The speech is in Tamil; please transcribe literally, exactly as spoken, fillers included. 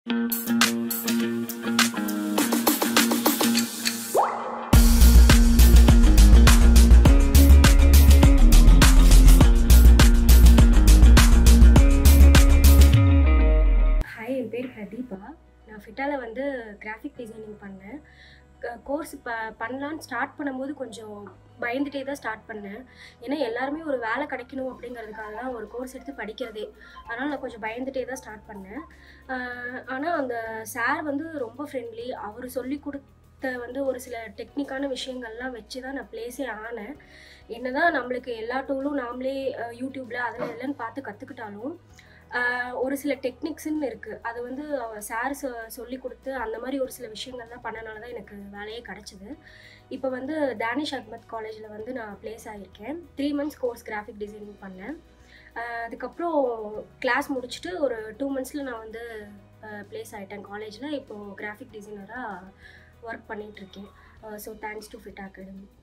Hi, என் பேர் Prathipa. நான் ஃபிட்டால வந்து கிராஃபிக் டிசைனிங் பண்ணேன். கோர்ஸ் ப பண்ணலான்னு ஸ்டார்ட் பண்ணும்போது கொஞ்சம் பயந்துட்டே தான் ஸ்டார்ட் பண்ணேன். ஏன்னா எல்லாருமே ஒரு வேலை கிடைக்கணும் அப்படிங்கிறதுக்காக தான் ஒரு கோர்ஸ் எடுத்து படிக்கிறதே. அதனால் நான் கொஞ்சம் பயந்துட்டே தான் ஸ்டார்ட் பண்ணேன். ஆனால் அந்த சார் வந்து ரொம்ப ஃப்ரெண்ட்லி. அவர் சொல்லி கொடுத்த வந்து ஒரு சில டெக்னிக்கான விஷயங்கள்லாம் வச்சு தான் நான் ப்ளேஸே ஆனேன். என்ன தான் நம்மளுக்கு எல்லா டூலும் நாமளே யூடியூப்பில் அதில் இல்லைன்னு பார்த்து கற்றுக்கிட்டாலும் ஒரு சில டெக்னிக்ஸ்ன்னு இருக்குது. அது வந்து சார் சொ சொல்லி கொடுத்து அந்த மாதிரி ஒரு சில விஷயங்கள்லாம் பண்ணனால தான் எனக்கு வேலையே கிடச்சிது. இப்போ வந்து டேனிஷ் அஹ்மத் காலேஜில் வந்து நான் ப்ளேஸ் ஆகியிருக்கேன். Three months course graphic designing பண்ணேன். அதுக்கப்புறம் கிளாஸ் முடிச்சுட்டு ஒரு டூ மந்த்ஸில் நான் வந்து ப்ளேஸ் ஆகிட்டேன் காலேஜில். இப்போது கிராஃபிக் டிசைனராக ஒர்க் பண்ணிகிட்ருக்கேன். So thanks to FITA academy.